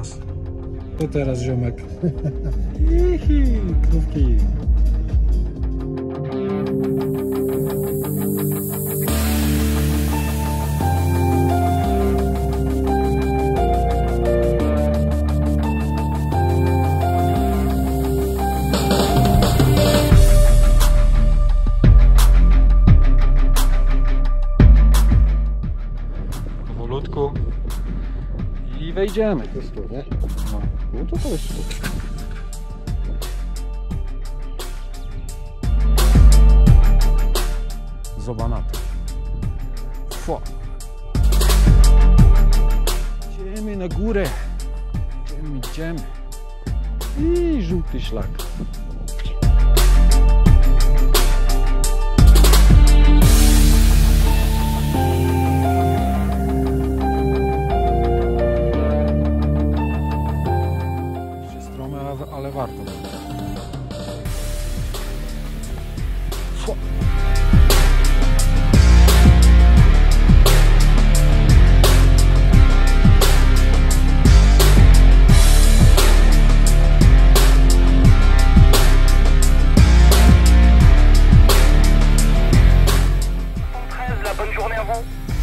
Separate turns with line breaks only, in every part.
teraz. To teraz, ziomek. Hihi, krówki. Powolutku i wejdziemy.
To jest tu, nie?
No to jest tu. Zobacz na to. Fua. Idziemy na górę. Idziemy. I żółty szlak. Ale warto. Fua.
La bonne journée à vous.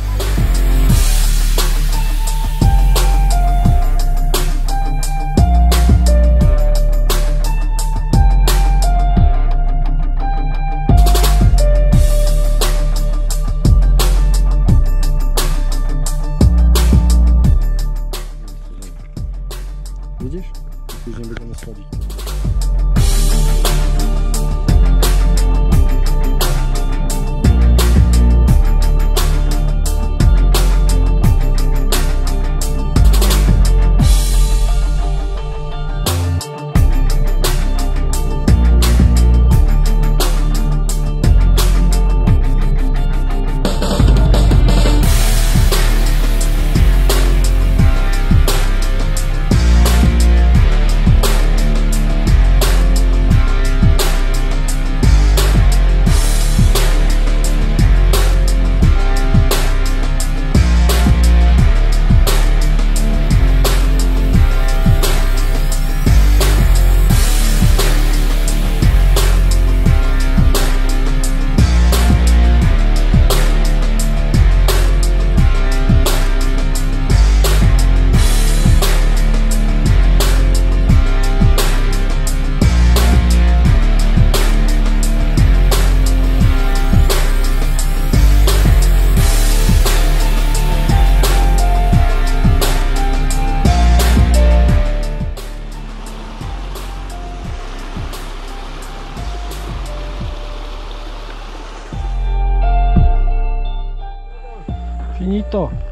Widzisz? Później będziemy schodzić.
Finito.